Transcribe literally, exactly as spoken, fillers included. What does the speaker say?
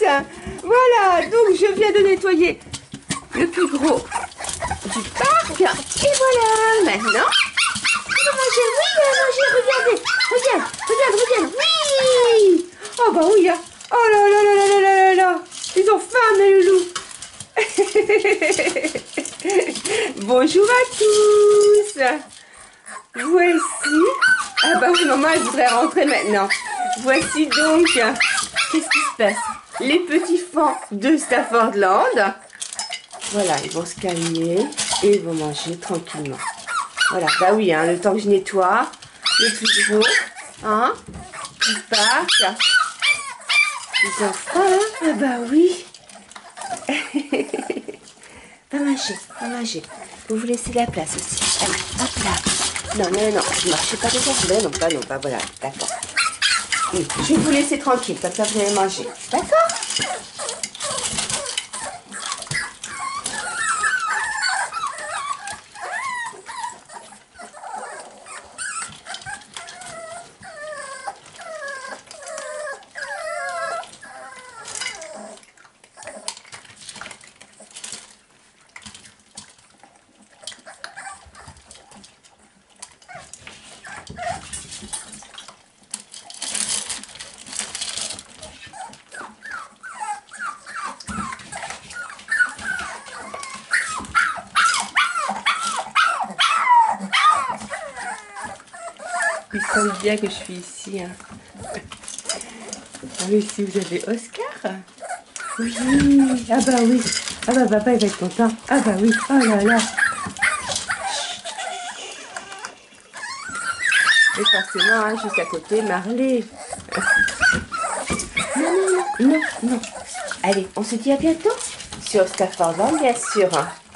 Voilà, donc je viens de nettoyer le plus gros du parc. Et voilà, maintenant, on va manger. Oui, on va manger, regardez. Regarde, regarde, regarde. Oui. Oh bah oui, hein. Oh là là là là là là là là. Ils ont faim, mes loulous. Bonjour à tous. Voici. Ah bah oui, maman, elle voudrait rentrer maintenant. Voici donc, qu'est-ce qui se passe? Les petits fans de Staffordland. Voilà, ils vont se calmer et ils vont manger tranquillement. Voilà, bah oui, hein, le temps que je nettoie, le plus gros, hein, du parc. Ils ont faim, hein? Ah bah oui. Va manger, va manger. Vous vous laissez la place aussi. Allez, hop là. Non, non, non, je ne marchez pas devant. Non, non, pas, non, pas, voilà, d'accord. Oui, je vais vous laisser tranquille, comme ça vous allez manger. D'accord? Ils savent bien que je suis ici. Hein. Ah oui, si vous avez Oscar. Oui, ah bah oui. Ah bah papa il va être content. Ah bah oui, oh là là. Et forcément, hein, juste à côté, Marley. Non, non, non, non, non. Allez, on se dit à bientôt sur Staffordland, bien sûr.